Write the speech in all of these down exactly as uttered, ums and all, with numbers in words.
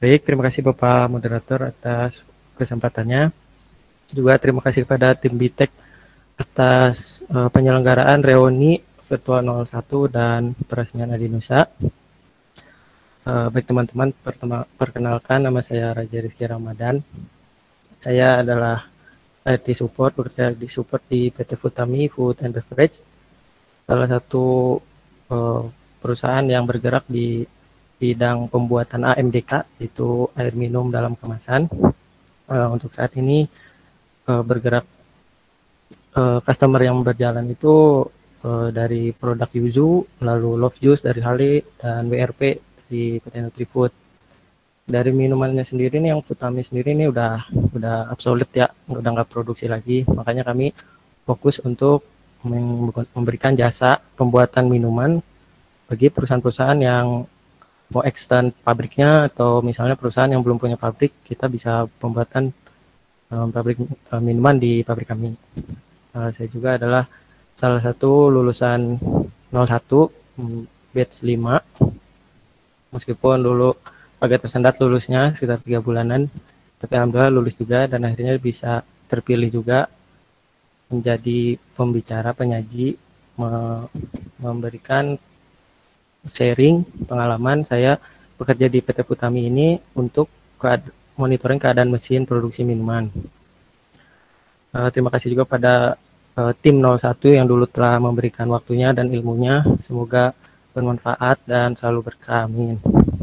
Baik, terima kasih Bapak Moderator atas kesempatannya. Juga terima kasih kepada tim Bitek atas uh, penyelenggaraan reuni virtual nol satu dan peresmian Adinusa. Uh, baik teman-teman, perkenalkan nama saya Raja Rizky Ramadan. Saya adalah I T support, bekerja di support di P T Futami Food and Beverage, salah satu uh, perusahaan yang bergerak di bidang pembuatan A M D K, yaitu air minum dalam kemasan. Uh, untuk saat ini uh, bergerak uh, customer yang berjalan itu uh, dari produk Yuzu, lalu Love Juice dari Hale, dan W R P di P T Nutrifood. Dari minumannya sendiri nih, yang Futami sendiri ini udah udah obsolete ya, udah nggak produksi lagi. Makanya kami fokus untuk memberikan jasa pembuatan minuman bagi perusahaan-perusahaan yang mau extend pabriknya, atau misalnya perusahaan yang belum punya pabrik, kita bisa pembuatan um, pabrik um, minuman di pabrik kami. Uh, saya juga adalah salah satu lulusan nol satu batch lima, meskipun dulu agak tersendat lulusnya sekitar tiga bulanan, tapi alhamdulillah lulus juga dan akhirnya bisa terpilih juga menjadi pembicara penyaji, memberikan sharing pengalaman saya bekerja di P T Futami ini untuk monitoring keadaan mesin produksi minuman. Uh, terima kasih juga pada uh, tim nol satu yang dulu telah memberikan waktunya dan ilmunya. Semoga bermanfaat dan selalu berkah. Amin.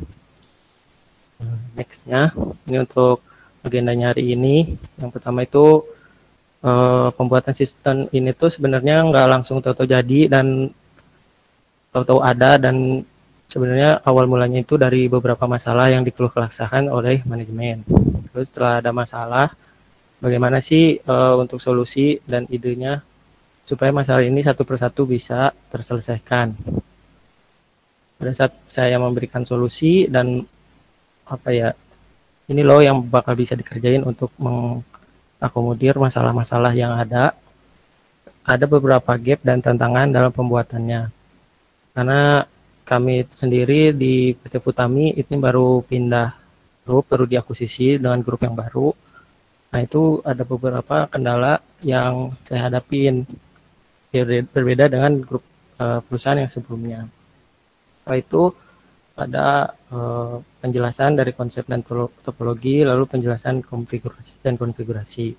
Nextnya, ini untuk agendanya hari ini. Yang pertama itu uh, pembuatan sistem ini tuh sebenarnya nggak langsung tahu-tahu jadi dan tahu-tahu ada, dan sebenarnya awal mulanya itu dari beberapa masalah yang dikeluh kesahkan oleh manajemen. Terus setelah ada masalah, bagaimana sih uh, untuk solusi dan idenya supaya masalah ini satu persatu bisa terselesaikan. Pada saat saya memberikan solusi dan apa ya, ini loh yang bakal bisa dikerjain untuk mengakomodir masalah-masalah yang ada. Ada beberapa gap dan tantangan dalam pembuatannya. Karena kami sendiri di P T Futami ini baru pindah grup, baru diakuisisi dengan grup yang baru. Nah, itu ada beberapa kendala yang saya hadapin, berbeda dengan grup uh, perusahaan yang sebelumnya. Setelah itu ada uh, penjelasan dari konsep dan topologi, lalu penjelasan konfigurasi dan konfigurasi.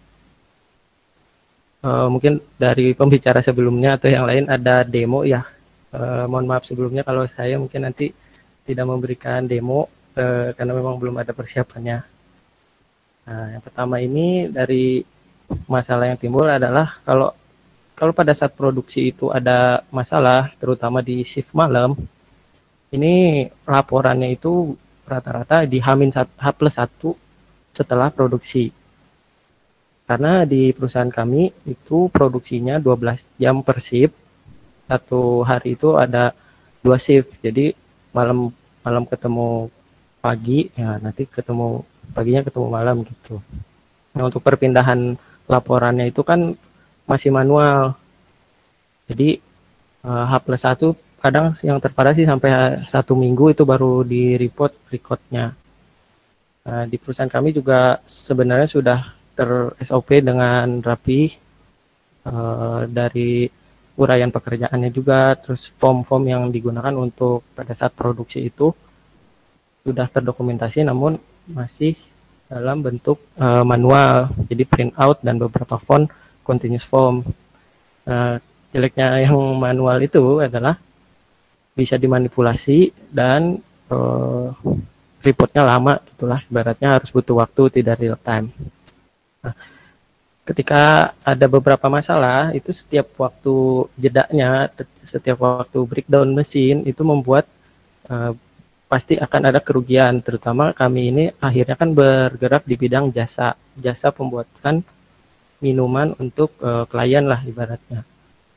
Uh, mungkin dari pembicara sebelumnya atau yang lain ada demo ya. Uh, mohon maaf sebelumnya kalau saya mungkin nanti tidak memberikan demo uh, karena memang belum ada persiapannya. Nah, yang pertama ini dari masalah yang timbul adalah kalau kalau pada saat produksi itu ada masalah, terutama di shift malam, ini laporannya itu rata-rata di H plus satu setelah produksi. Karena di perusahaan kami itu produksinya dua belas jam per shift. Satu hari itu ada dua shift. Jadi malam malam ketemu pagi, ya nanti ketemu paginya ketemu malam gitu. Nah, untuk perpindahan laporannya itu kan masih manual. Jadi H plus satu kadang yang terparah sih sampai satu minggu itu baru di report recordnya. Nah, di perusahaan kami juga sebenarnya sudah ter S O P dengan rapi, uh, dari uraian pekerjaannya juga, terus form-form yang digunakan untuk pada saat produksi itu sudah terdokumentasi, namun masih dalam bentuk uh, manual, jadi print out dan beberapa font continuous form. Uh, jeleknya yang manual itu adalah bisa dimanipulasi dan uh, reportnya lama gitulah, ibaratnya harus butuh waktu, tidak real time. Nah, ketika ada beberapa masalah itu setiap waktu jedanya, setiap waktu breakdown mesin itu membuat uh, pasti akan ada kerugian, terutama kami ini akhirnya kan bergerak di bidang jasa jasa pembuatan minuman untuk uh, klien lah ibaratnya.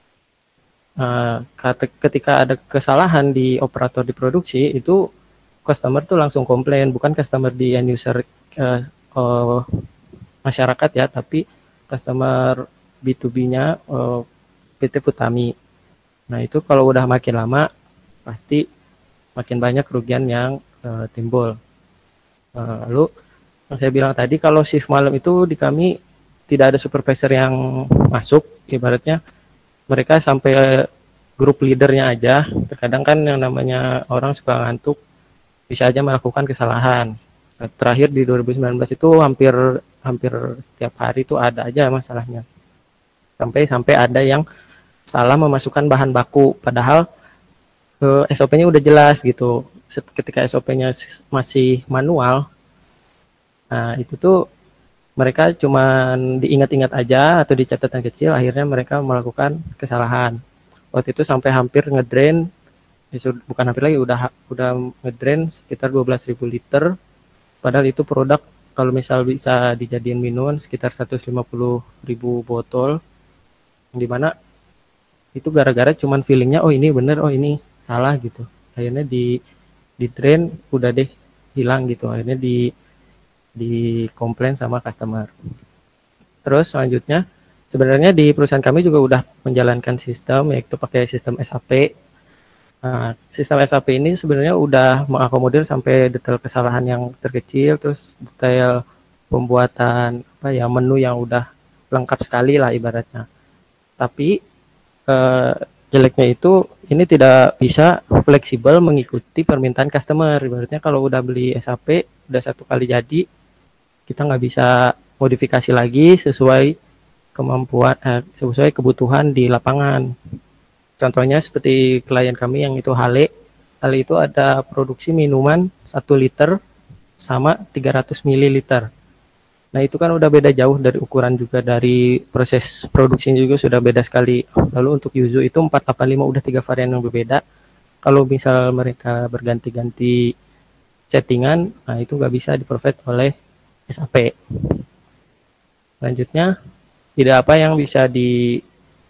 Uh, ketika ada kesalahan di operator di produksi itu customer tuh langsung komplain, bukan customer di end user uh, uh, masyarakat ya, tapi customer B to B-nya uh, P T Futami. Nah, itu kalau udah makin lama pasti makin banyak kerugian yang uh, timbul. Uh, lalu yang saya bilang tadi, kalau shift malam itu di kami tidak ada supervisor yang masuk, ibaratnya mereka sampai grup leadernya aja. Terkadang kan yang namanya orang suka ngantuk, bisa aja melakukan kesalahan. Nah, terakhir di dua ribu sembilan belas itu hampir hampir setiap hari itu ada aja masalahnya. Sampai sampai ada yang salah memasukkan bahan baku, padahal eh, S O P-nya udah jelas gitu. Ketika S O P-nya masih manual, nah itu tuh mereka cuman diingat-ingat aja atau di catatan kecil, akhirnya mereka melakukan kesalahan. Waktu itu sampai hampir ngedrain, bukan hampir lagi, udah udah ngedrain sekitar dua belas ribu liter, padahal itu produk kalau misal bisa dijadiin minuman sekitar seratus lima puluh ribu botol, dimana itu gara-gara cuman feelingnya oh ini bener, oh ini salah gitu, akhirnya di di drain, udah deh hilang gitu, akhirnya di di komplain sama customer. Terus selanjutnya sebenarnya di perusahaan kami juga udah menjalankan sistem, yaitu pakai sistem S A P. Nah, sistem S A P ini sebenarnya udah mengakomodir sampai detail kesalahan yang terkecil, terus detail pembuatan apa ya, menu yang udah lengkap sekali lah ibaratnya. Tapi eh, jeleknya itu ini tidak bisa fleksibel mengikuti permintaan customer. Ibaratnya kalau udah beli S A P udah satu kali jadi, kita nggak bisa modifikasi lagi sesuai kemampuan eh, sesuai kebutuhan di lapangan. Contohnya seperti klien kami yang itu Hale. Hale itu ada produksi minuman satu liter sama tiga ratus mililiter. Nah itu kan udah beda jauh dari ukuran, juga dari proses produksinya juga sudah beda sekali. Lalu untuk Yuzu itu empat delapan lima udah tiga varian yang berbeda. Kalau misal mereka berganti-ganti settingan, nah itu nggak bisa di-provide oleh S A P. Selanjutnya, tidak apa yang bisa di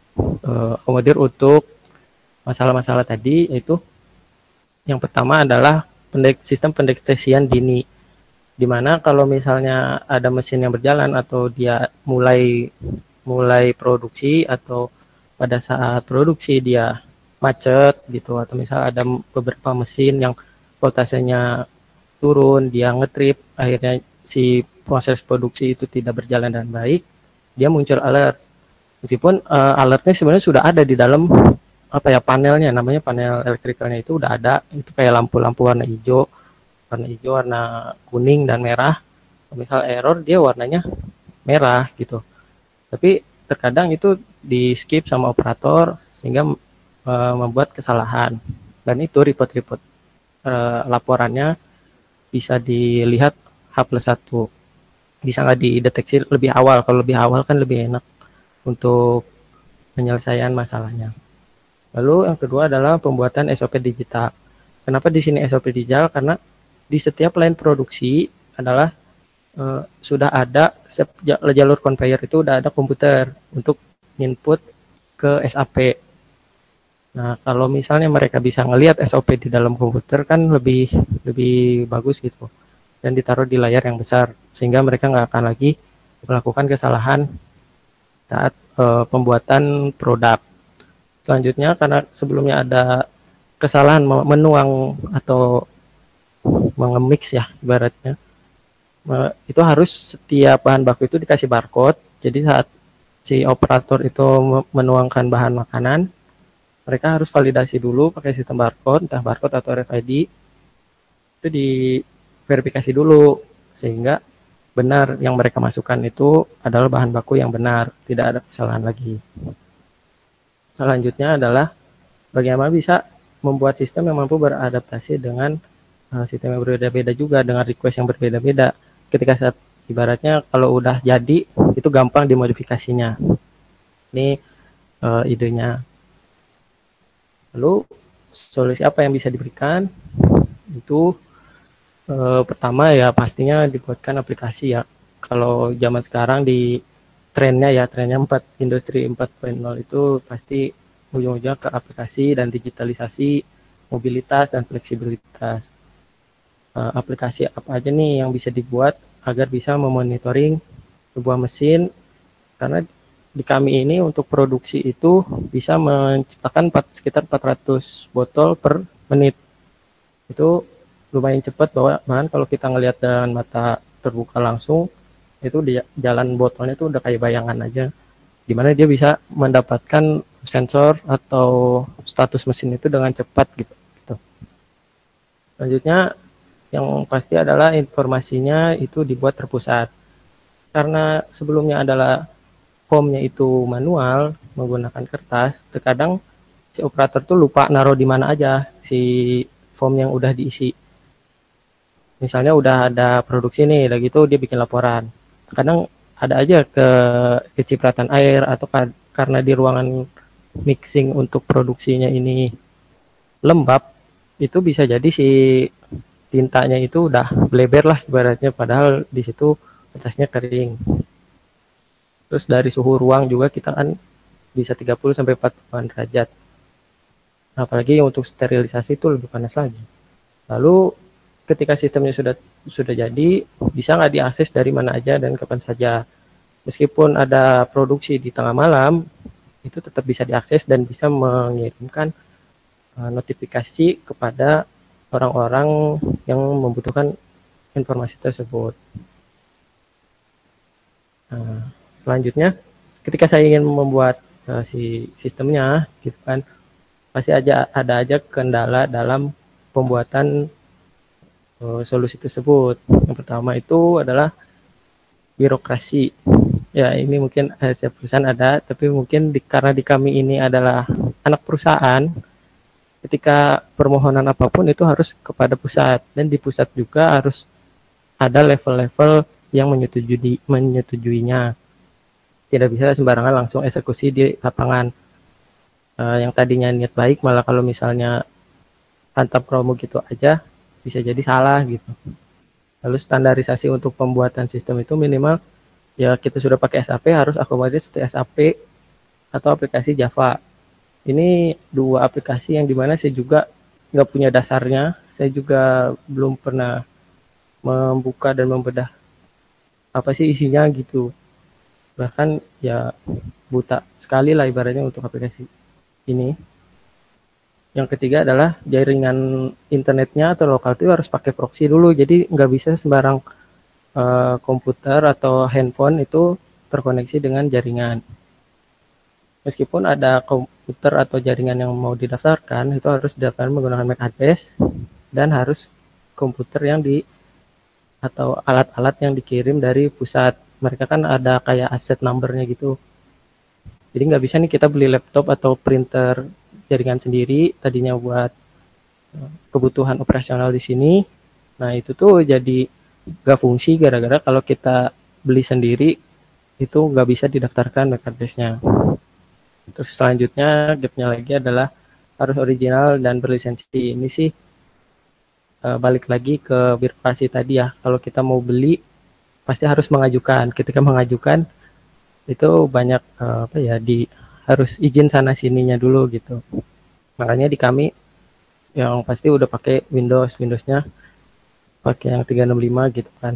uh, akomodir untuk masalah-masalah tadi, yaitu yang pertama adalah pendek, sistem pendeteksian dini, dimana kalau misalnya ada mesin yang berjalan atau dia mulai mulai produksi, atau pada saat produksi dia macet gitu, atau misal ada beberapa mesin yang voltasenya turun, dia ngetrip, akhirnya si proses produksi itu tidak berjalan dengan baik, dia muncul alert. Meskipun uh, alertnya sebenarnya sudah ada di dalam apa ya, panelnya, namanya panel elektrikalnya itu udah ada, itu kayak lampu-lampu warna hijau, warna hijau, warna kuning dan merah. Misal error dia warnanya merah gitu. Tapi terkadang itu di skip sama operator sehingga uh, membuat kesalahan. Dan itu report-report uh, laporannya bisa dilihat H plus satu. Bisa nggak dideteksi lebih awal? Kalau lebih awal kan lebih enak untuk penyelesaian masalahnya. Lalu yang kedua adalah pembuatan S O P digital. Kenapa di sini S O P digital? Karena di setiap line produksi adalah uh, sudah ada jalur conveyor, itu udah ada komputer untuk input ke S A P. Nah, kalau misalnya mereka bisa ngelihat S O P di dalam komputer kan lebih lebih bagus gitu, dan ditaruh di layar yang besar sehingga mereka nggak akan lagi melakukan kesalahan saat uh, pembuatan produk. Selanjutnya, karena sebelumnya ada kesalahan menuang atau mengemix ya ibaratnya, itu harus setiap bahan baku itu dikasih barcode. Jadi saat si operator itu menuangkan bahan makanan, mereka harus validasi dulu pakai sistem barcode, entah barcode atau R F I D, itu diverifikasi dulu sehingga benar yang mereka masukkan itu adalah bahan baku yang benar, tidak ada kesalahan lagi. Selanjutnya adalah bagaimana bisa membuat sistem yang mampu beradaptasi dengan uh, sistem yang berbeda-beda juga, dengan request yang berbeda-beda. Ketika saat ibaratnya kalau udah jadi itu gampang dimodifikasinya. Ini uh, idenya. Lalu solusi apa yang bisa diberikan? Itu uh, pertama ya pastinya dibuatkan aplikasi ya. Kalau zaman sekarang di trennya ya, trennya empat industri empat titik nol itu pasti ujung-ujungnya ke aplikasi dan digitalisasi, mobilitas dan fleksibilitas. Uh, aplikasi apa aja nih yang bisa dibuat agar bisa memonitoring sebuah mesin, karena di kami ini untuk produksi itu bisa menciptakan empat, sekitar empat ratus botol per menit. Itu lumayan cepat, bahwa bahkan kalau kita ngelihat dengan mata terbuka langsung itu di jalan botolnya itu udah kayak bayangan aja, dimana dia bisa mendapatkan sensor atau status mesin itu dengan cepat gitu. gitu. Selanjutnya yang pasti adalah informasinya itu dibuat terpusat, karena sebelumnya adalah formnya itu manual menggunakan kertas, terkadang si operator tuh lupa naruh di mana aja si form yang udah diisi. Misalnya udah ada produksi nih, udah gitu dia bikin laporan. Kadang ada aja ke kecipratan air, atau karena di ruangan mixing untuk produksinya ini lembab, itu bisa jadi si tintanya itu udah bleber lah ibaratnya, padahal di situ kertasnya kering. Terus dari suhu ruang juga kita kan bisa tiga puluh sampai empat puluh derajat. Apalagi untuk sterilisasi itu lebih panas lagi. Lalu ketika sistemnya sudah sudah jadi, bisa nggak diakses dari mana aja dan kapan saja. Meskipun ada produksi di tengah malam, itu tetap bisa diakses dan bisa mengirimkan uh, notifikasi kepada orang-orang yang membutuhkan informasi tersebut. Nah, selanjutnya, ketika saya ingin membuat uh, si sistemnya, gitu kan, pasti aja ada aja kendala dalam pembuatan uh, solusi tersebut. Yang pertama itu adalah birokrasi. Ya, ini mungkin eh, setiap perusahaan ada, tapi mungkin di, karena di kami ini adalah anak perusahaan, ketika permohonan apapun itu harus kepada pusat, dan di pusat juga harus ada level-level yang menyetujui menyetujuinya. Tidak bisa sembarangan langsung eksekusi di lapangan. Uh, yang tadinya niat baik, malah kalau misalnya hantam promo gitu aja, bisa jadi salah gitu. Lalu standarisasi untuk pembuatan sistem itu minimal, ya kita sudah pakai S A P, harus akomodir seperti S A P atau aplikasi Java. Ini dua aplikasi yang dimana saya juga nggak punya dasarnya, saya juga belum pernah membuka dan membedah apa sih isinya gitu. Bahkan ya buta sekali lah ibaratnya untuk aplikasi ini. Yang ketiga adalah jaringan internetnya atau lokal itu harus pakai proxy dulu, jadi nggak bisa sembarang uh, komputer atau handphone itu terkoneksi dengan jaringan. Meskipun ada komputer atau jaringan yang mau didaftarkan, itu harus didaftarkan menggunakan M A C address, dan harus komputer yang di atau alat-alat yang dikirim dari pusat. Mereka kan ada kayak aset numbernya gitu. Jadi nggak bisa nih kita beli laptop atau printer jaringan sendiri, tadinya buat kebutuhan operasional di sini. Nah itu tuh jadi nggak fungsi gara-gara kalau kita beli sendiri itu nggak bisa didaftarkan M A C address-nya. Terus selanjutnya gapnya lagi adalah harus original dan berlisensi. Ini sih uh, balik lagi ke birokrasi tadi ya. Kalau kita mau beli pasti harus mengajukan. Ketika mengajukan itu banyak uh, apa ya di harus izin sana sininya dulu gitu. Makanya di kami yang pasti udah pakai Windows, Windowsnya pakai yang tiga enam lima gitu kan.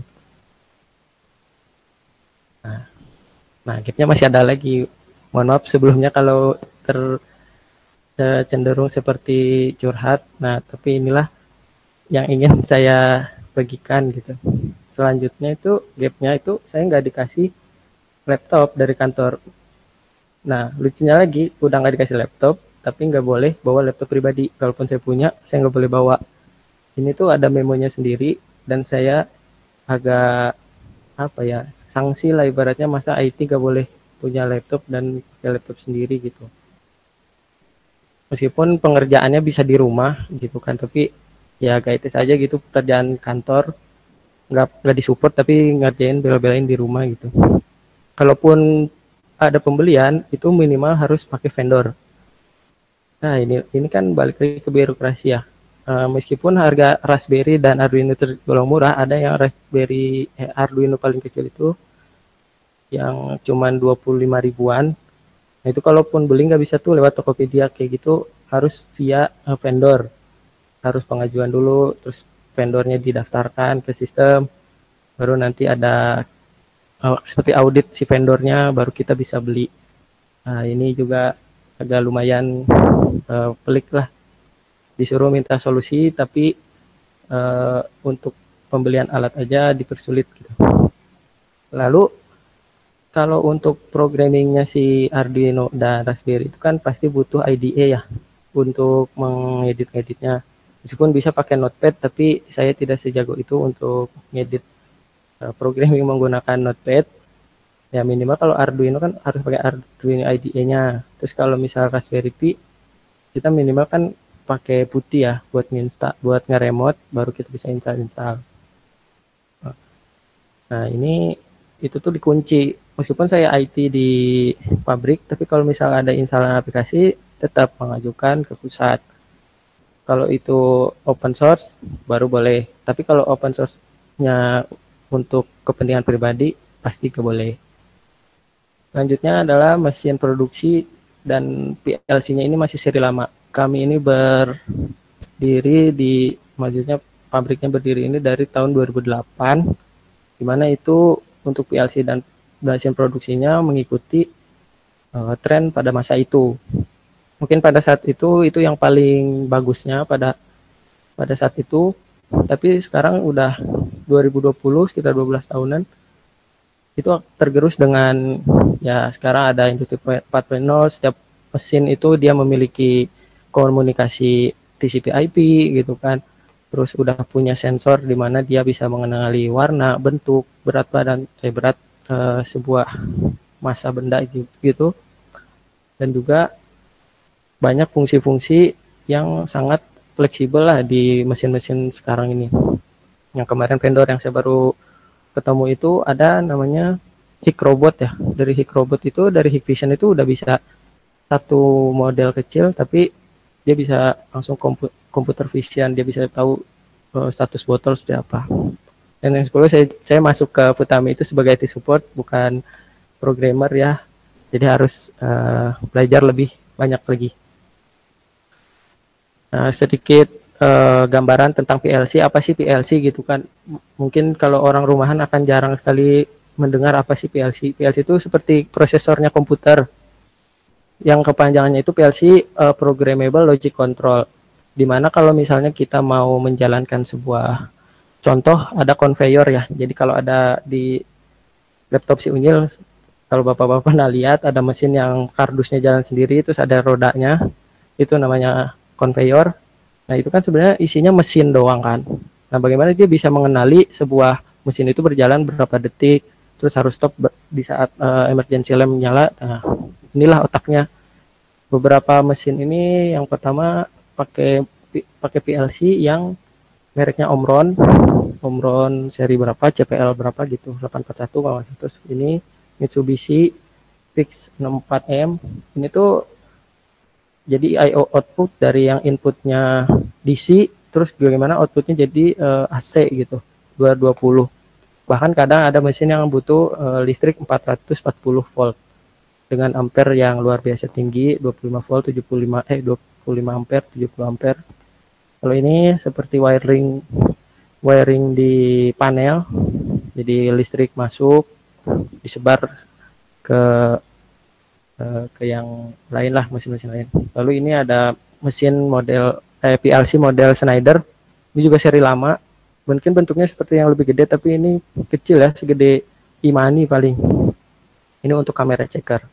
Nah, nah gapnya masih ada lagi. Mohon maaf sebelumnya kalau ter cenderung seperti curhat. Nah, tapi inilah yang ingin saya bagikan gitu. Selanjutnya itu gapnya itu saya nggak dikasih laptop dari kantor. Nah, lucunya lagi udah nggak dikasih laptop, tapi nggak boleh bawa laptop pribadi. Kalaupun saya punya, saya nggak boleh bawa. Ini tuh ada memonya sendiri, dan saya agak apa ya, sanksi lah ibaratnya, masa I T nggak boleh punya laptop dan pakai laptop sendiri gitu. Meskipun pengerjaannya bisa di rumah gitu kan, tapi ya agak etis aja gitu, pekerjaan kantor nggak nggak disupport tapi ngerjain bela-belain di rumah gitu. Kalaupun ada pembelian itu minimal harus pakai vendor. Nah ini ini kan balik lagi ke birokrasi ya. Uh, meskipun harga Raspberry dan Arduino tergolong murah, ada yang Raspberry eh, Arduino paling kecil itu yang cuman dua puluh lima ribuan. Nah itu kalaupun beli nggak bisa tuh lewat Tokopedia kayak gitu, harus via uh, vendor. Harus pengajuan dulu, terus vendornya didaftarkan ke sistem, baru nanti ada uh, seperti audit si vendornya, baru kita bisa beli. Nah ini juga agak lumayan uh, pelik lah, disuruh minta solusi tapi uh, untuk pembelian alat aja dipersulit gitu. Lalu kalau untuk programmingnya si Arduino dan Raspberry itu kan pasti butuh I D E ya untuk mengedit-editnya. Meskipun bisa pakai Notepad, tapi saya tidak sejago itu untuk ngedit uh, programming menggunakan Notepad. Ya minimal kalau Arduino kan harus pakai Arduino I D E-nya. Terus kalau misal Raspberry Pi, kita minimal kan pakai putih ya buat nginstal, buat nge-remote, baru kita bisa install-install. Nah ini itu tuh dikunci. Meskipun saya I T di pabrik, tapi kalau misalnya ada instalan aplikasi, tetap mengajukan ke pusat. Kalau itu open source, baru boleh. Tapi kalau open source-nya untuk kepentingan pribadi, pasti nggak boleh. Selanjutnya adalah mesin produksi dan P L C-nya ini masih seri lama. Kami ini berdiri di, maksudnya pabriknya berdiri ini dari tahun dua ribu delapan, di mana itu untuk P L C dan mesin produksinya mengikuti uh, tren pada masa itu. Mungkin pada saat itu itu yang paling bagusnya pada pada saat itu, tapi sekarang udah dua ribu dua puluh, sekitar dua belas tahunan, itu tergerus dengan ya sekarang ada industri empat titik nol, setiap mesin itu dia memiliki komunikasi T C P I P gitu kan. Terus udah punya sensor di mana dia bisa mengenali warna, bentuk, berat badan, eh, berat eh, sebuah massa benda gitu. Dan juga banyak fungsi-fungsi yang sangat fleksibel lah di mesin-mesin sekarang ini. Yang kemarin vendor yang saya baru ketemu itu ada namanya Hikrobot ya. Dari Hikrobot itu, dari Hikvision itu udah bisa satu model kecil, tapi dia bisa langsung komputer vision, dia bisa tahu uh, status botol seperti apa. Dan yang sepuluh saya, saya masuk ke Futami itu sebagai I T support, bukan programmer ya. Jadi harus uh, belajar lebih banyak lagi. Nah, sedikit uh, gambaran tentang P L C, apa sih P L C gitu kan. Mungkin kalau orang rumahan akan jarang sekali mendengar apa sih P L C. P L C itu seperti prosesornya komputer. Yang kepanjangannya itu P L C, uh, Programmable Logic Control. Dimana kalau misalnya kita mau menjalankan sebuah contoh, ada conveyor ya. Jadi kalau ada di laptop si Unyil, kalau bapak-bapak pernah lihat ada mesin yang kardusnya jalan sendiri, terus ada rodanya, itu namanya conveyor. Nah itu kan sebenarnya isinya mesin doang kan. Nah bagaimana dia bisa mengenali sebuah mesin itu berjalan berapa detik, terus harus stop di saat uh, emergency lamp menyala. Nah inilah otaknya. Beberapa mesin ini yang pertama pakai pakai P L C yang mereknya Omron, Omron seri berapa, C P L berapa gitu, delapan empat satu kalau. Terus ini Mitsubishi Fix enam empat M. Ini tuh jadi I O output dari yang inputnya D C, terus bagaimana outputnya jadi uh, A C gitu, dua ratus dua puluh. Bahkan kadang ada mesin yang butuh uh, listrik empat ratus empat puluh volt dengan ampere yang luar biasa tinggi, dua puluh lima volt, tujuh puluh lima eh dua puluh lima ampere, tujuh puluh ampere. Kalau ini seperti wiring wiring di panel, jadi listrik masuk disebar ke ke yang lain lah, mesin-mesin lain. Lalu ini ada mesin model eh, P L C model Schneider, ini juga seri lama, mungkin bentuknya seperti yang lebih gede, tapi ini kecil ya, segede Imani paling. Ini untuk kamera checker.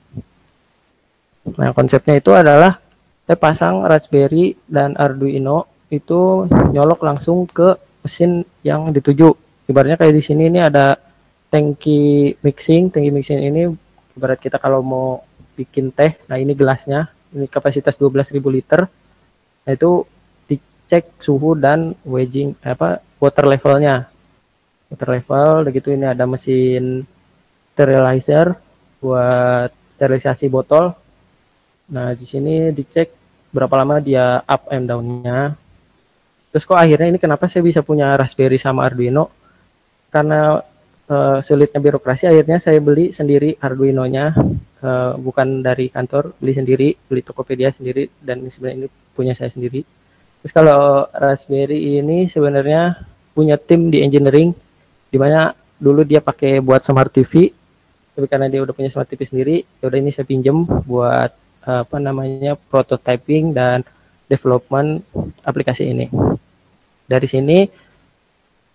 Nah konsepnya itu adalah saya pasang Raspberry dan Arduino itu nyolok langsung ke mesin yang dituju. Ibaratnya kayak di sini ini ada tangki mixing, tangki mixing ini ibarat kita kalau mau bikin teh, nah ini gelasnya, ini kapasitas dua belas ribu liter. Nah itu dicek suhu dan wedging apa water levelnya. Water level, begitu ini ada mesin sterilizer buat sterilisasi botol. Nah, di sini dicek berapa lama dia up and down-nya. Terus kok akhirnya ini kenapa saya bisa punya Raspberry sama Arduino? Karena uh, sulitnya birokrasi, akhirnya saya beli sendiri Arduino-nya. Uh, bukan dari kantor, beli sendiri, beli Tokopedia sendiri, dan sebenarnya ini punya saya sendiri. Terus kalau Raspberry ini sebenarnya punya tim di engineering, dimana dulu dia pakai buat smart T V, tapi karena dia udah punya smart T V sendiri, ya udah ini saya pinjem buat uh, apa namanya prototyping dan development aplikasi ini. Dari sini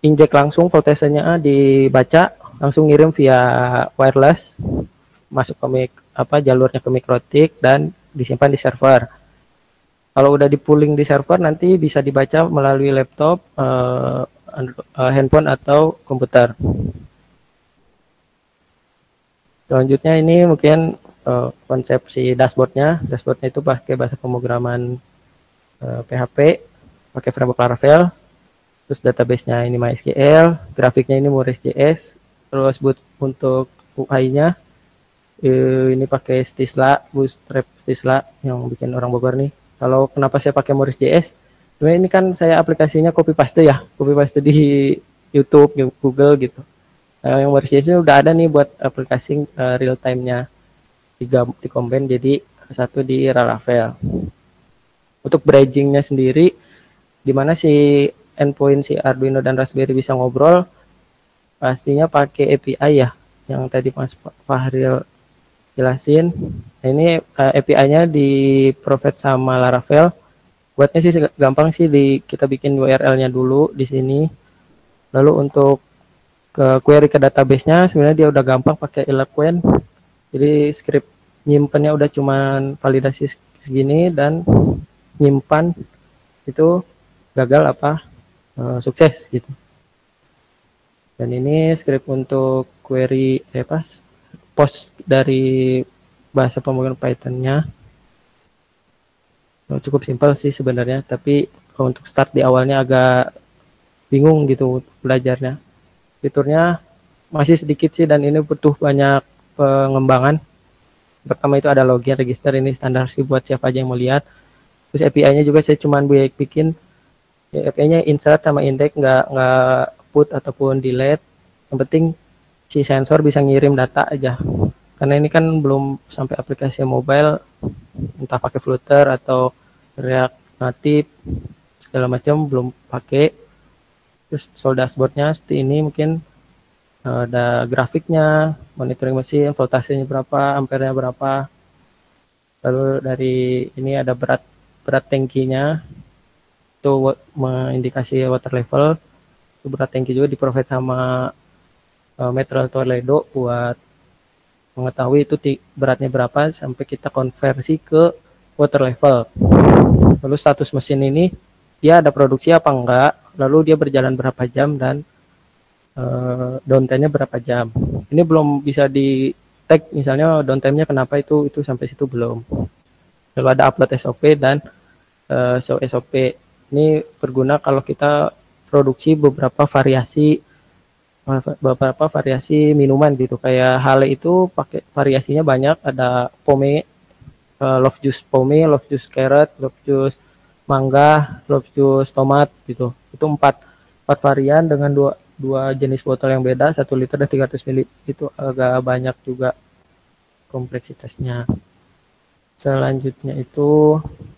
injek langsung voltasenya, dibaca langsung ngirim via wireless masuk ke mik apa jalurnya ke mikrotik dan disimpan di server. Kalau udah di pooling di server nanti bisa dibaca melalui laptop, uh, uh, handphone atau komputer. Selanjutnya ini mungkin uh, konsep si dashboardnya. Dashboardnya itu pakai bahasa pemrograman uh, P H P, pakai framework Laravel. Terus database-nya ini MySQL, grafiknya ini Mores.js. Terus buat untuk U I-nya uh, ini pakai Stisla, Bootstrap Stisla yang bikin orang Bogor nih. Kalau kenapa saya pakai Mores.js? Sebenarnya ini kan saya aplikasinya copy paste ya, copy paste di YouTube, Google gitu. Nah, yang Mores.js ini udah ada nih buat aplikasi uh, real time-nya di combine jadi satu di Laravel. Untuk bridging-nya sendiri, di mana si endpoint si Arduino dan Raspberry bisa ngobrol, pastinya pakai A P I ya, yang tadi Mas Fahril jelasin. Nah, ini uh, A P I-nya di provide sama Laravel. Buatnya sih gampang sih, di kita bikin U R L-nya dulu di sini. Lalu untuk ke query ke database-nya sebenarnya dia udah gampang pakai Eloquent. Jadi script nyimpannya udah cuman validasi segini dan nyimpan itu gagal apa uh, sukses gitu. Dan ini script untuk query eh pas post dari bahasa pemrograman Python-nya cukup simpel sih sebenarnya, tapi untuk start di awalnya agak bingung gitu belajarnya. Fiturnya masih sedikit sih dan ini butuh banyak pengembangan. Pertama itu ada login, register, ini standar sih buat siapa aja yang mau lihat. Terus A P I-nya juga saya cuman bikin ya, A P I-nya insert sama index, nggak nggak put ataupun delete. Yang penting si sensor bisa ngirim data aja. Karena ini kan belum sampai aplikasi mobile, entah pakai Flutter atau React Native segala macam belum pakai. Terus soal dashboardnya seperti ini, mungkin ada grafiknya, monitoring mesin, voltasenya berapa, ampernya berapa. Lalu dari ini ada berat berat tangkinya, itu mengindikasi water level. Itu berat tangki juga di-provide sama uh, Material Toledo buat mengetahui itu beratnya berapa sampai kita konversi ke water level. Lalu status mesin ini dia ada produksi apa enggak, lalu dia berjalan berapa jam dan uh, downtime-nya berapa jam. Ini belum bisa di tag misalnya downtime-nya kenapa, itu itu sampai situ belum. Lalu ada upload S O P dan uh, show S O P. Ini berguna kalau kita produksi beberapa variasi beberapa variasi minuman gitu, kayak Hale itu pakai variasinya banyak, ada pome, uh, love juice pome, love juice carrot, love juice mangga, love juice tomat gitu. Itu empat empat varian dengan dua dua jenis botol yang beda, satu liter dan tiga ratus mililiter. Itu agak banyak juga kompleksitasnya. Selanjutnya itu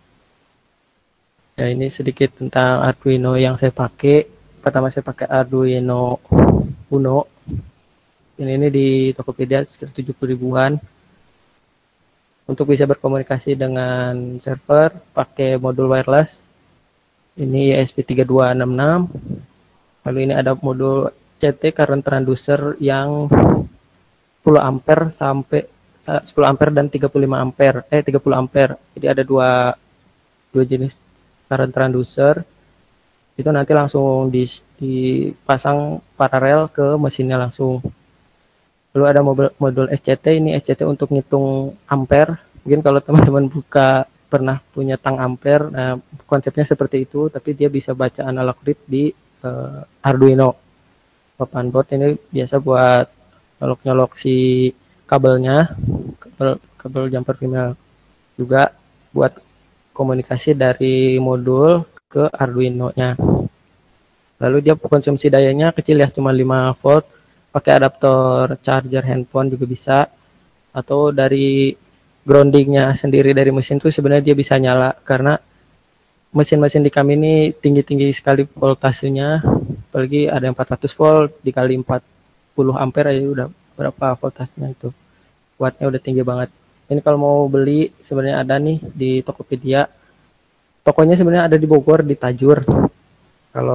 ya ini sedikit tentang Arduino yang saya pakai. Pertama saya pakai Arduino Uno. Ini, ini di Tokopedia sekitar tujuh puluh ribuan. Untuk bisa berkomunikasi dengan server pakai modul wireless. Ini E S P tiga dua enam enam. Lalu ini ada modul C T current transducer yang sepuluh ampere sampai sepuluh ampere dan tiga puluh lima ampere. Eh tiga puluh ampere. Jadi ada dua dua jenis current transducer. Itu nanti langsung dipasang paralel ke mesinnya langsung. Lalu ada modul, modul S C T, ini S C T untuk ngitung ampere. Mungkin kalau teman-teman buka pernah punya tang ampere, nah konsepnya seperti itu, tapi dia bisa baca analog read di uh, Arduino. Papan board ini biasa buat nyolok-nyolok si kabelnya, kabel, kabel jumper female, juga buat komunikasi dari modul ke Arduino-nya. Lalu dia konsumsi dayanya kecil ya, cuma lima volt. Pakai adaptor charger handphone juga bisa, atau dari groundingnya sendiri dari mesin tuh sebenarnya dia bisa nyala, karena mesin-mesin di kami ini tinggi-tinggi sekali voltasenya, apalagi ada yang empat ratus volt dikali empat puluh ampere aja udah berapa voltasenya, itu wattnya udah tinggi banget. Ini kalau mau beli sebenarnya ada nih di Tokopedia. Tokonya sebenarnya ada di Bogor, di Tajur. Kalau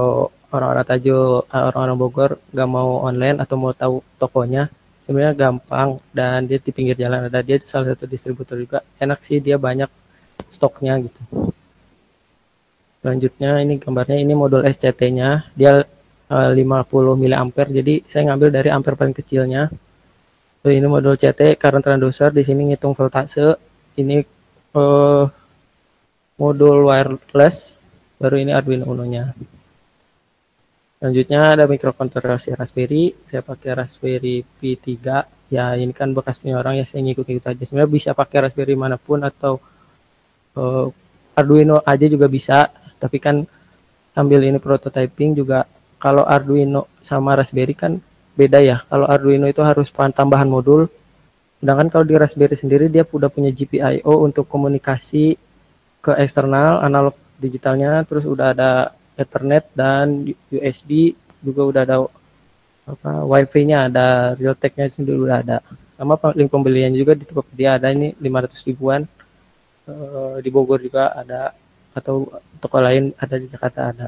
orang-orang Tajuk, orang-orang Bogor nggak mau online atau mau tahu tokonya, sebenarnya gampang dan dia di pinggir jalan ada, dia salah satu distributor juga, enak sih, dia banyak stoknya gitu. Selanjutnya ini gambarnya, ini modul S C T-nya, dia uh, lima puluh miliampere, jadi saya ngambil dari ampere paling kecilnya. So, ini modul C T current transducer, di sini ngitung voltase. Ini uh, modul wireless, baru ini Arduino Uno-nya. Selanjutnya ada microcontroller si Raspberry, saya pakai Raspberry Pi tiga. Ya ini kan bekas punya orang ya, saya ngikut-ngikut aja. Sebenarnya bisa pakai Raspberry manapun atau uh, Arduino aja juga bisa, tapi kan sambil ini prototyping juga. Kalau Arduino sama Raspberry kan beda ya. Kalau Arduino itu harus tambahan modul, sedangkan kalau di Raspberry sendiri dia udah punya G P I O untuk komunikasi ke eksternal, analog digitalnya, terus udah ada Ethernet dan U S B juga, udah ada apa Wi-Fi-nya, ada Realtek-nya sendiri udah ada. Sama link pembeliannya juga di Tokopedia ada, ini lima ratus ribuan. E, di Bogor juga ada, atau toko lain ada di Jakarta ada.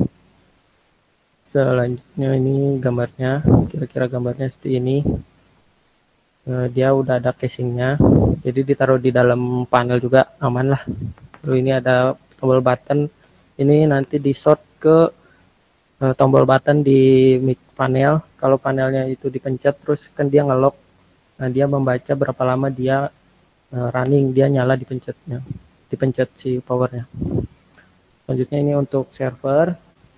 Selanjutnya ini gambarnya, kira-kira gambarnya seperti ini. E, dia udah ada casingnya, jadi ditaruh di dalam panel juga aman lah. Lalu ini ada tombol button, ini nanti di short ke uh, tombol button di panel. Kalau panelnya itu dipencet terus kan dia ngelok, nah dia membaca berapa lama dia uh, running, dia nyala dipencetnya, dipencet si powernya. Selanjutnya ini untuk server.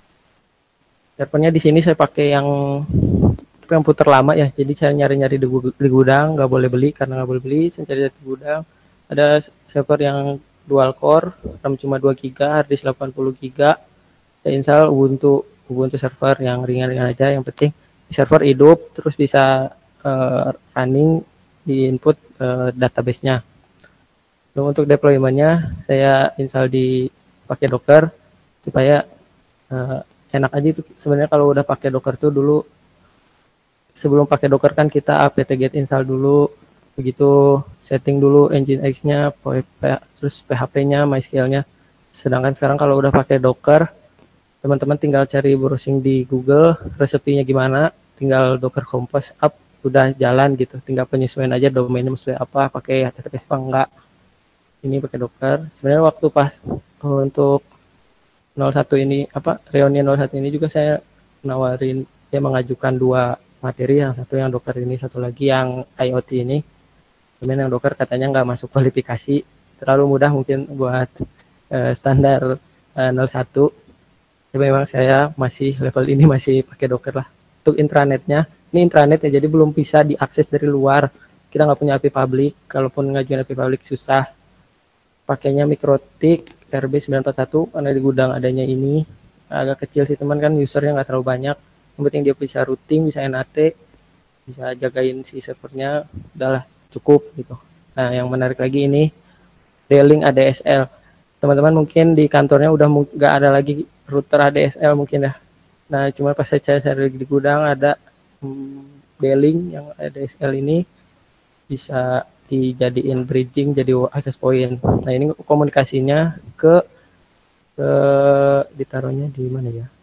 Servernya di sini saya pakai yang komputer lama ya, jadi saya nyari-nyari di, di gudang, nggak boleh beli karena nggak boleh beli, saya cari di gudang. Ada server yang dual core, RAM cuma dua giga, harddisk delapan puluh giga. Saya install Ubuntu Ubuntu server yang ringan-ringan aja, yang penting server hidup terus bisa uh, running di input uh, database-nya. Lalu untuk deployment-nya saya install di pakai Docker supaya uh, enak aja itu. Sebenarnya kalau udah pakai Docker tuh dulu, sebelum pakai Docker kan kita apt-get install dulu, begitu setting dulu Nginx nya, terus P H P-nya, MySQL-nya. Sedangkan sekarang kalau udah pakai Docker, teman-teman tinggal cari browsing di Google, resepinya gimana, tinggal Docker Compose up, udah jalan gitu. Tinggal penyesuaian aja domainnya sesuai apa, pakai H T T P S apa enggak. Ini pakai Docker. Sebenarnya waktu pas untuk nol satu ini, apa reuni nol satu ini juga saya nawarin, dia mengajukan dua materi, yang satu yang Docker ini, satu lagi yang IoT ini. Kemudian yang Docker katanya nggak masuk kualifikasi, terlalu mudah mungkin buat uh, standar uh, nol satu. Tapi memang saya masih level ini masih pakai Docker lah. Untuk intranetnya, ini intranetnya jadi belum bisa diakses dari luar. Kita nggak punya A P I public, kalaupun ngajuin A P I public susah. Pakainya MikroTik R B sembilan empat satu, karena di gudang adanya ini. Agak kecil sih teman, kan usernya nggak terlalu banyak. Yang penting dia bisa routing, bisa N A T, bisa jagain si servernya, udahlah cukup gitu. Nah yang menarik lagi ini D-Link A D S L. Teman-teman mungkin di kantornya udah nggak ada lagi router A D S L mungkin ya. Nah cuma pas saya cari di gudang ada hmm, D-Link yang A D S L ini bisa dijadiin bridging jadi access point. Nah ini komunikasinya ke, ke ditaruhnya di mana ya?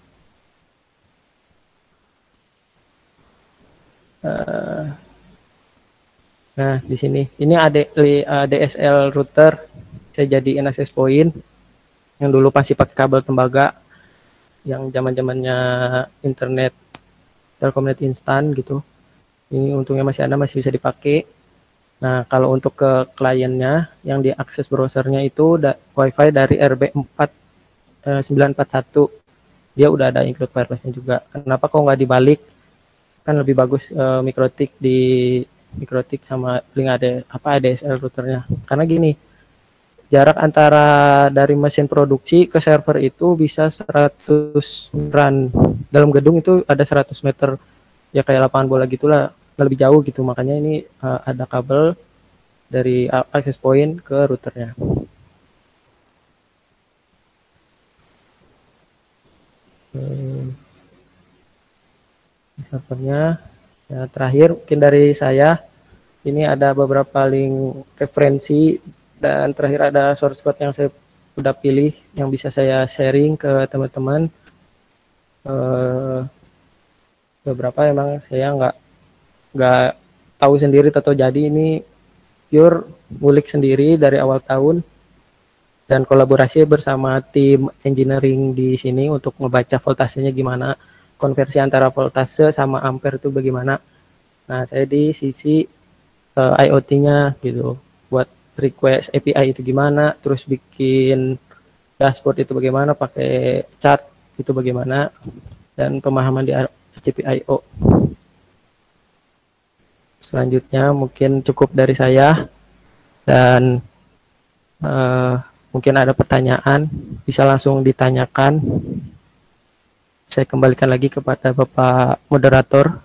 Uh, nah di sini ini A D S L router saya jadiin access point, yang dulu pasti pakai kabel tembaga, yang zaman zamannya internet Telkomnet instan gitu. Ini untungnya masih ada, masih bisa dipakai. Nah kalau untuk ke kliennya yang diakses browsernya itu da, wifi dari R B empat sembilan empat satu, dia udah ada include wirelessnya juga. Kenapa kok nggak dibalik? Kan lebih bagus uh, MikroTik di MikroTik sama link ada apa A D S L routernya. Karena gini, jarak antara dari mesin produksi ke server itu bisa seratus meteran. Dalam gedung itu ada seratus meter, ya kayak lapangan bola gitulah, lebih jauh gitu. Makanya ini uh, ada kabel dari access point ke routernya. Hmm. Servernya ya, terakhir mungkin dari saya ini ada beberapa link referensi, dan terakhir ada source code yang saya udah pilih yang bisa saya sharing ke teman-teman. Eh, beberapa emang saya nggak nggak tahu sendiri atau jadi ini pure ngulik sendiri dari awal tahun dan kolaborasi bersama tim engineering di sini untuk membaca voltasenya gimana, konversi antara voltase sama ampere itu bagaimana. Nah, saya di sisi uh, IoT-nya gitu, buat request A P I itu gimana, terus bikin dashboard itu bagaimana, pakai chart itu bagaimana, dan pemahaman di G P I O. Selanjutnya mungkin cukup dari saya, dan uh, mungkin ada pertanyaan bisa langsung ditanyakan. Saya kembalikan lagi kepada Bapak Moderator.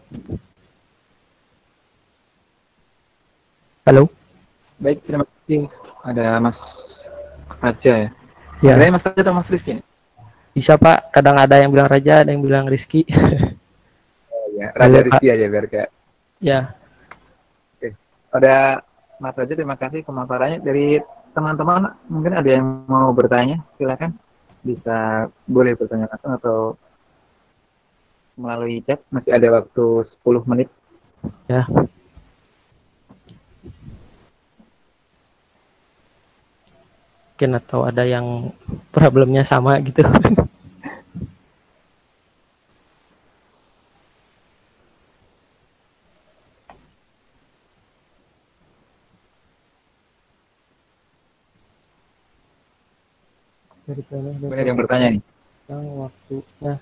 Halo. Baik, terima kasih. Ada Mas Raja ya. Ya. Kira Mas Raja atau Mas Rizky? Bisa Pak, kadang ada yang bilang Raja, ada yang bilang Rizky. Oh ya, Raja Rizky aja biar kayak. Ya. Oke. Ada Mas Raja, terima kasih pemaparannya. Dari teman-teman mungkin ada yang mau bertanya, silakan. Bisa boleh bertanya langsung atau melalui chat. Masih ada waktu sepuluh menit. Ya. Mungkin atau ada yang problemnya sama gitu. Banyak yang bertanya nih. Tentang waktunya.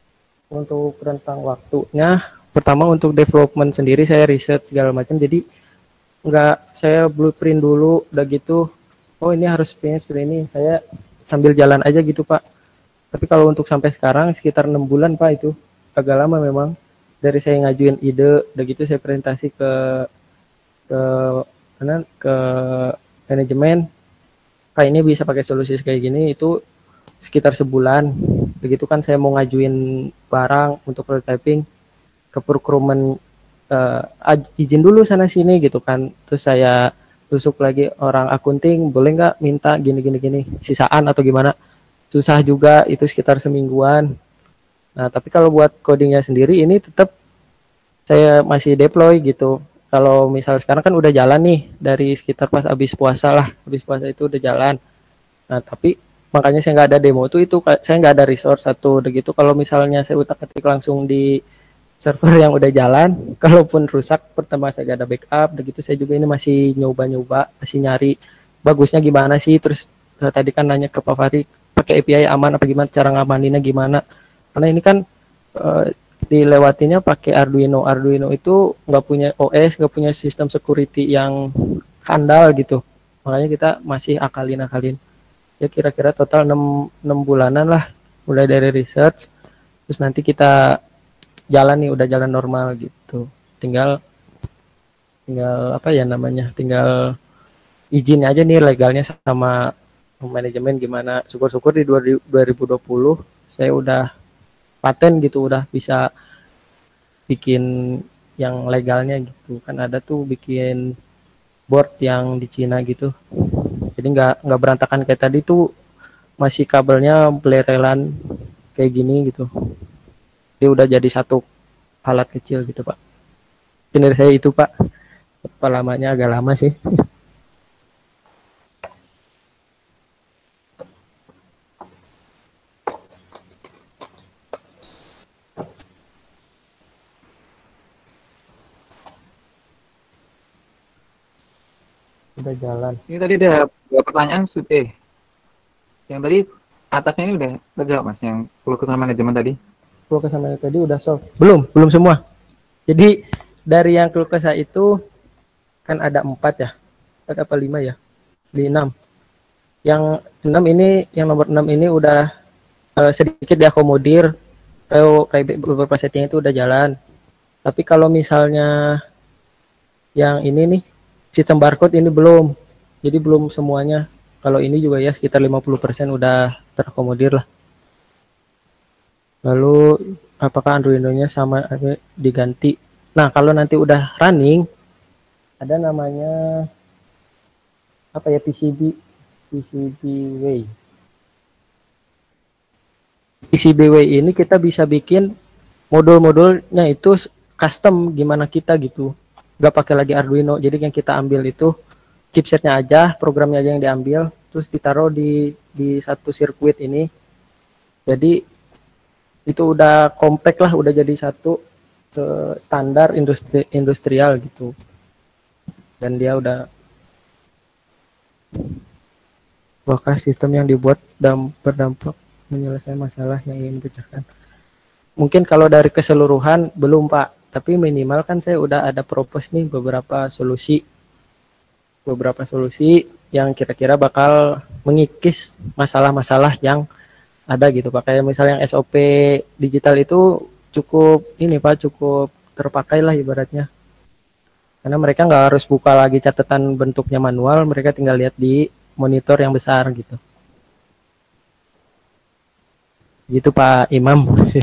Untuk rentang waktunya, pertama untuk development sendiri saya riset segala macam. Jadi nggak saya blueprint dulu, udah gitu, oh ini harus seperti ini, seperti ini. Saya sambil jalan aja gitu Pak. Tapi kalau untuk sampai sekarang sekitar enam bulan Pak, itu agak lama memang. Dari saya ngajuin ide, udah gitu saya presentasi ke ke mana ke manajemen, Pak ini bisa pakai solusi kayak gini, itu sekitar sebulan. Begitu kan saya mau ngajuin barang untuk prototyping ke procurement, uh, izin dulu sana sini gitu kan. Terus saya tusuk lagi orang akunting, boleh nggak minta gini gini gini sisaan atau gimana. Susah juga, itu sekitar semingguan. Nah, tapi kalau buat codingnya sendiri ini tetap saya masih deploy gitu. Kalau misal sekarang kan udah jalan nih dari sekitar pas habis puasa lah, habis puasa itu udah jalan. Nah, tapi makanya saya nggak ada demo tuh, itu saya nggak ada resource satu udah gitu. Kalau misalnya saya utak-atik langsung di server yang udah jalan, kalaupun rusak pertama saya gak ada backup, udah gitu saya juga ini masih nyoba-nyoba, masih nyari bagusnya gimana sih. Terus eh, tadi kan nanya ke Pak Fahri, pakai A P I aman apa gimana, cara ngamaninnya gimana, karena ini kan eh, dilewatinya pakai Arduino. Arduino itu nggak punya O S, nggak punya sistem security yang handal gitu, makanya kita masih akalin-akalin. Ya kira-kira total enam, enam bulanan lah, mulai dari research, terus nanti kita jalan nih, udah jalan normal gitu. Tinggal tinggal apa ya namanya? Tinggal izin aja nih legalnya sama manajemen gimana. Syukur-syukur di dua ribu dua puluh saya udah paten gitu, udah bisa bikin yang legalnya gitu. Kan ada tuh bikin board yang di Cina gitu. Jadi nggak nggak berantakan kayak tadi tuh, masih kabelnya belerelan kayak gini gitu. Dia udah jadi satu alat kecil gitu Pak. Ini dari saya itu Pak. Berapa lamanya, agak lama sih. Udah jalan. Ini tadi ada dua pertanyaan, eh, yang tadi atasnya ini udah terjawab Mas, yang perlu ke manajemen tadi. Keluh kesah tadi udah solve. Belum, belum semua. Jadi dari yang keluh kesah itu kan ada empat ya, ada apa lima ya, di enam. Yang enam ini, yang nomor enam ini udah uh, sedikit diakomodir. Kayak beberapa setting itu udah jalan. Tapi kalau misalnya yang ini nih, sistem barcode ini belum. Jadi belum semuanya. Kalau ini juga ya sekitar lima puluh persen udah terakomodir lah. Lalu apakah Arduino-nya sama diganti? Nah, kalau nanti udah running, ada namanya apa ya, P C B P C B way. Di C B W ini kita bisa bikin modul-modulnya itu custom gimana kita gitu, nggak pakai lagi Arduino. Jadi yang kita ambil itu chipsetnya aja, programnya aja yang diambil, terus ditaruh di di satu sirkuit ini. Jadi itu udah compact lah, udah jadi satu standar industri industrial gitu. Dan dia udah apakah sistem yang dibuat dan berdampak menyelesaikan masalah yang ingin dipecahkan. Mungkin kalau dari keseluruhan belum Pak, tapi minimal kan saya udah ada propose nih beberapa solusi, beberapa solusi yang kira-kira bakal mengikis masalah-masalah yang ada gitu Pak. Kayak misalnya yang S O P digital itu cukup ini Pak, cukup terpakai lah ibaratnya. Karena mereka nggak harus buka lagi catatan bentuknya manual, mereka tinggal lihat di monitor yang besar gitu. Gitu Pak Imam.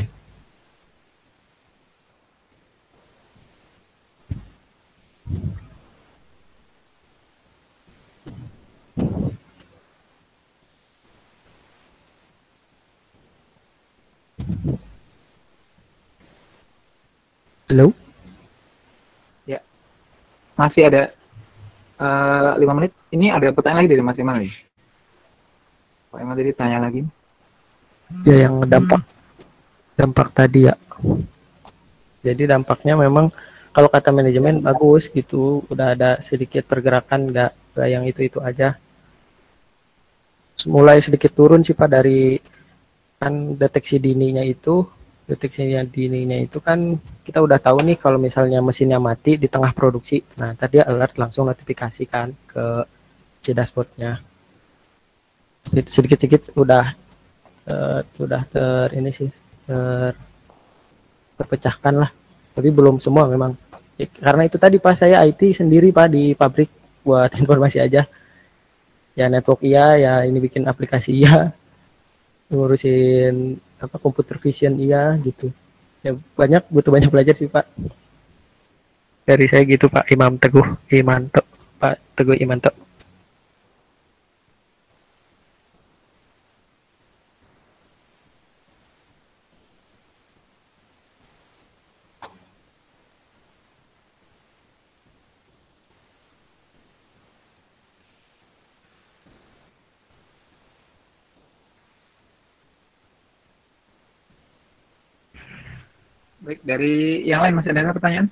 Halo? Ya, masih ada uh, lima menit. Ini ada pertanyaan lagi dari Mas Iman nih. Pak Iman tadi tanya lagi. Ya yang dampak dampak tadi ya. Jadi dampaknya memang kalau kata manajemen bagus gitu, udah ada sedikit pergerakan, nggak nggak yang itu-itu aja. Mulai sedikit turun sih Pak dari kan deteksi dininya itu, deteksi dininya itu kan kita udah tahu nih kalau misalnya mesinnya mati di tengah produksi. Nah, tadi alert langsung notifikasi kan ke si dashboardnya. Sedikit-sedikit udah uh, udah ter ini sih ter, terpecahkan lah. Tapi belum semua memang. Ya, karena itu tadi Pak saya I T sendiri Pak di pabrik buat informasi aja. Ya network iya, ya ini bikin aplikasi iya, ngurusin apa computer vision iya gitu. Ya banyak butuh banyak belajar sih Pak. Dari saya gitu Pak Imam Teguh Imanto. Pak Teguh Imanto. Baik, dari yang lain masih ada pertanyaan?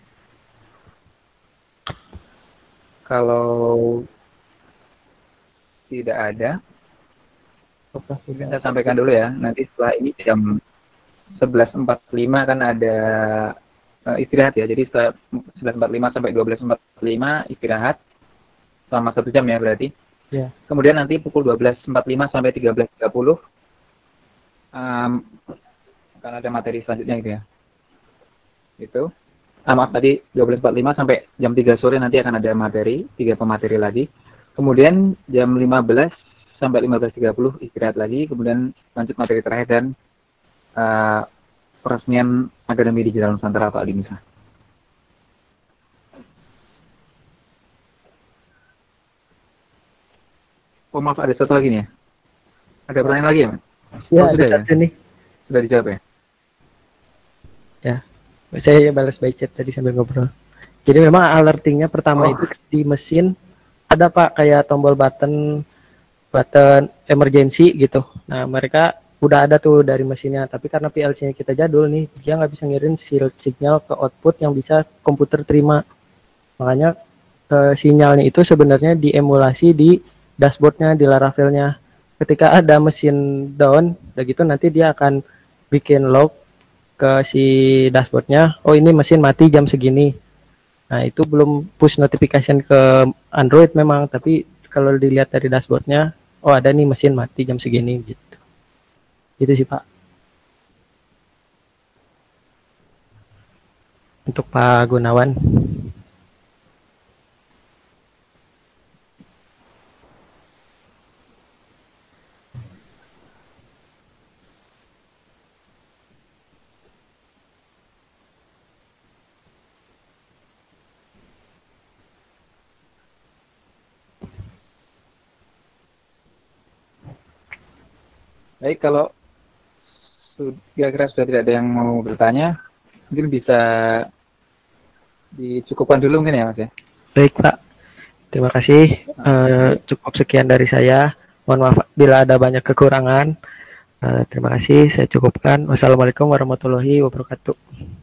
Kalau tidak ada, mungkin saya sampaikan dulu ya. Nanti setelah ini jam sebelas empat puluh lima kan ada uh, istirahat ya. Jadi setelah sebelas empat puluh lima sampai dua belas empat puluh lima istirahat selama satu jam ya berarti. Ya. Kemudian nanti pukul dua belas empat puluh lima sampai tiga belas tiga puluh um, akan ada materi selanjutnya gitu ya. Itu. Ah, maaf tadi dua belas empat puluh lima sampai jam tiga sore nanti akan ada materi, tiga pemateri lagi. Kemudian jam lima belas sampai lima belas tiga puluh istirahat lagi, kemudian lanjut materi terakhir dan uh, peresmian Akademi Digital Nusantara Pak Dinisa. Oh maaf ada satu lagi nih ya. Ada pertanyaan lagi ya, Mas? Ya, Oh, ada sudah ya? satu nih. Sudah dijawab ya? Ya. Saya balas by chat tadi sambil ngobrol. Jadi memang alertingnya pertama Oh, itu di mesin ada Pak kayak tombol button button emergency gitu. Nah mereka udah ada tuh dari mesinnya, tapi karena P L C-nya kita jadul nih, dia nggak bisa ngirim signal ke output yang bisa komputer terima. Makanya eh, sinyalnya itu sebenarnya diemulasi di dashboardnya, di Laravelnya. Ketika ada mesin down, begitu nanti dia akan bikin log ke si dashboardnya. Oh ini mesin mati jam segini. Nah itu belum push notification ke Android memang, tapi kalau dilihat dari dashboardnya, oh ada nih mesin mati jam segini gitu. Itu sih Pak. Untuk Pak Gunawan. baik kalau kira-kira sudah tidak ada yang mau bertanya, mungkin bisa dicukupkan dulu mungkin ya Mas ya. Baik Pak, terima kasih. Uh, cukup sekian dari saya. Mohon maaf bila ada banyak kekurangan. Uh, terima kasih, saya cukupkan. Wassalamualaikum warahmatullahi wabarakatuh.